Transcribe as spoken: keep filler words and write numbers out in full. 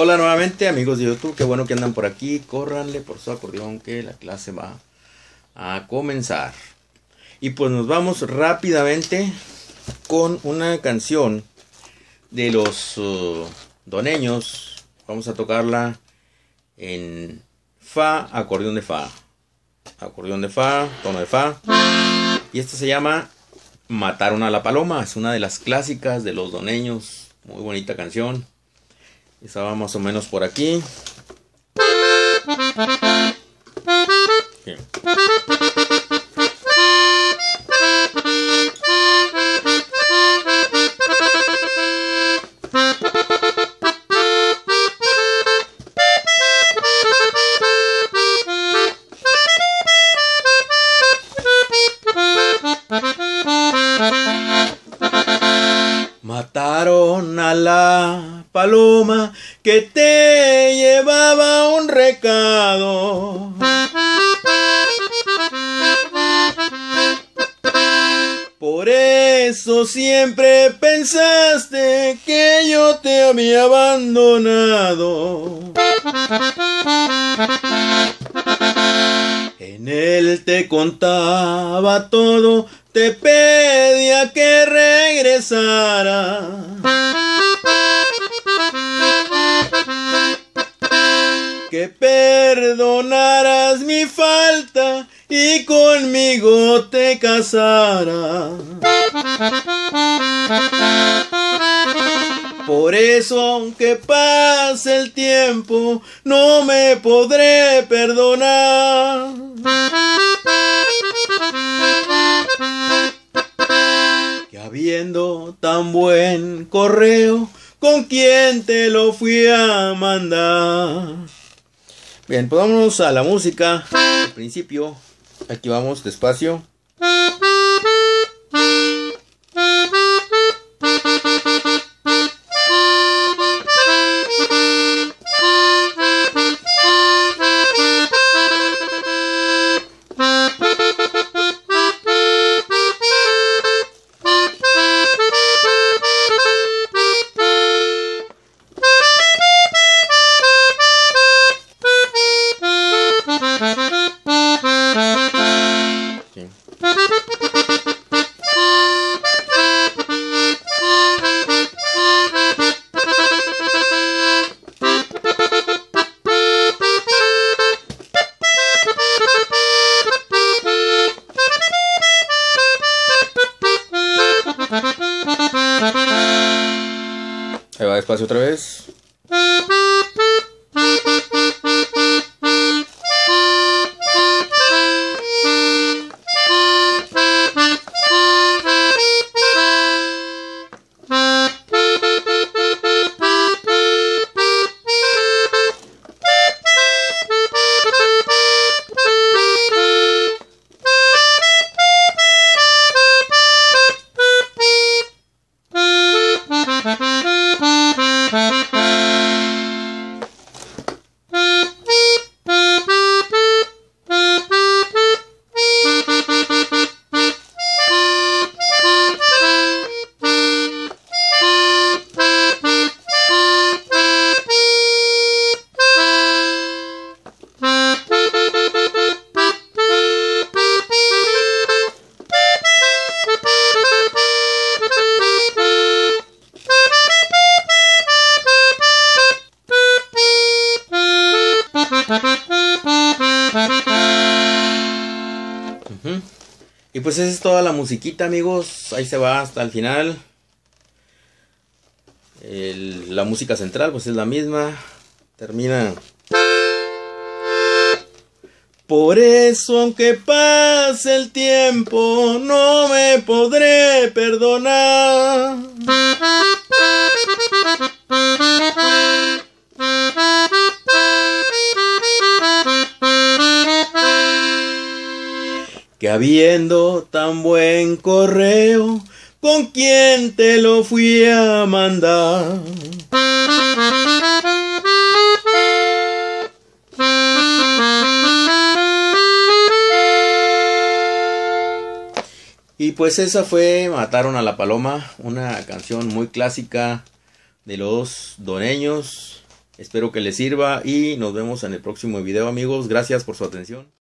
Hola nuevamente amigos de YouTube, qué bueno que andan por aquí. Córranle por su acordeón que la clase va a comenzar. Y pues nos vamos rápidamente con una canción de los uh, doneños. Vamos a tocarla en Fa, acordeón de Fa. Acordeón de Fa, tono de Fa. Y esta se llama Mataron a la Paloma. Es una de las clásicas de los doneños. Muy bonita canción. Estaba más o menos por aquí. Bien. Mataron a la paloma que te llevaba un recado. Por eso siempre pensaste que yo te había abandonado. En él te contaba todo, te pedía que regresara. Que perdonaras mi falta y conmigo te casara. Por eso, aunque pase el tiempo, no me podré perdonar. Que habiendo tan buen correo, ¿con quién te lo fui a mandar? Bien, pues vámonos a la música. Al principio, aquí vamos despacio. Ahí va despacio otra vez. Uh-huh. Y pues esa es toda la musiquita, amigos. Ahí se va hasta el final. El, la música central pues es la misma. Termina. Por eso, aunque pase el tiempo, no me podré perdonar. Que habiendo tan buen correo, ¿con quién te lo fui a mandar? Y pues esa fue Mataron a la Paloma, una canción muy clásica de los doneños. Espero que les sirva y nos vemos en el próximo video, amigos. Gracias por su atención.